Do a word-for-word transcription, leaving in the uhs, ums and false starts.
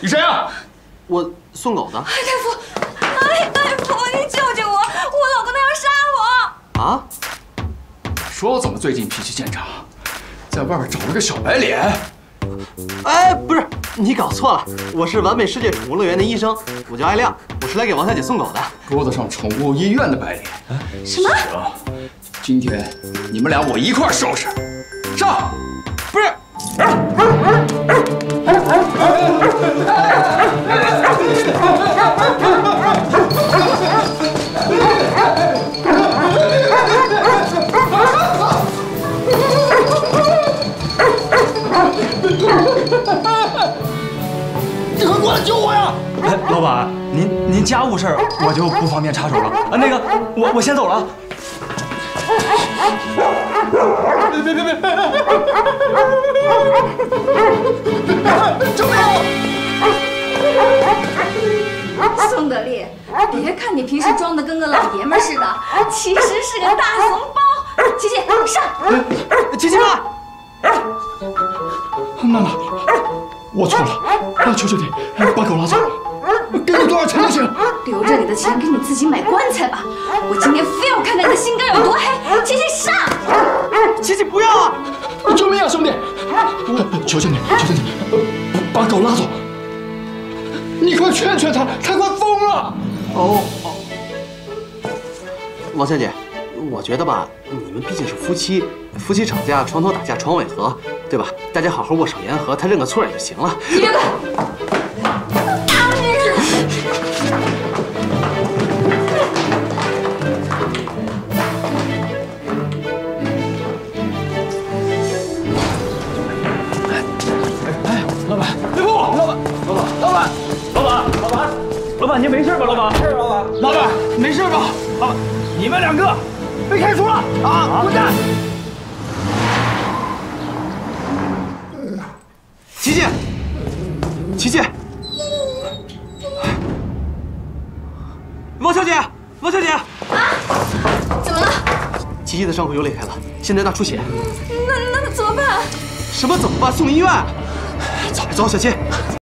你谁啊？ 我送狗的。 大夫，哎，大夫，你救救我！我老公他要杀我！ 啊？ 说我怎么最近脾气见长，在外边找了个小白脸。 哎，不是，你搞错了，我是完美世界宠物乐园的医生，我叫艾亮，我是来给王小姐送狗的。 桌子上宠物医院的白脸。 什么？ 行，今天你们俩我一块收拾。上！不是。 你快过来救我呀！哎，老板，您您家务事儿我就不方便插手了啊。那个，我我先走了。别别别别！救命！ 宋德利，别看你平时装的跟个老爷们似的，其实是个大怂包。琪琪，上！ 琪琪妈， 娜娜，我错了，啊，求求你把狗拉走了，给你多少钱都行。 留着你的钱给你自己买棺材吧。我今天非要看看你的心肝有多黑。琪琪，上！ 琪琪不要啊！ 救命啊，兄弟！求求你，求求你，把狗拉走。 你快劝劝他，他快疯了！ 哦哦，王小姐，我觉得吧，你们毕竟是夫妻，夫妻吵架床头打架床尾和，对吧？大家好好握手言和，他认个错也就行了。 你别管，打你！ 哎，老板，别碰我！老板，老板，老板。 老板，老板，老板，您没事吧？老板，是老板，老板，没事吧？老板，你们两个被开除了啊！滚蛋！ 琪琪，琪琪，王小姐，王小姐，啊， 怎么了？ 琪琪的伤口又裂开了，现在大出血。 那那怎么办？ 什么怎么办？送医院。走，走，小七。